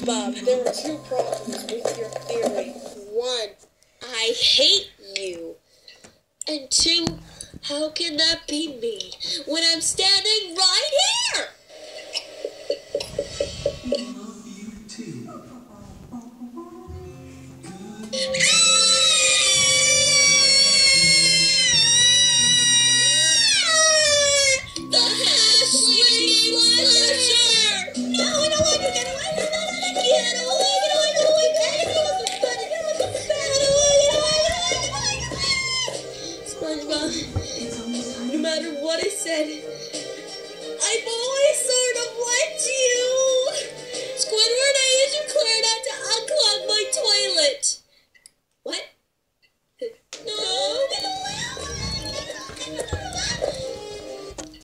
SpongeBob, there are two problems with your theory. One, I hate you. And two, how can that be me when I'm standing right here? Love you too. The Ashley Slasher! No, I don't want to get away from that! Get away, get away, get away! Hey, it wasn't funny, it wasn't bad! SpongeBob, no matter what I said, I've always sort of liked you!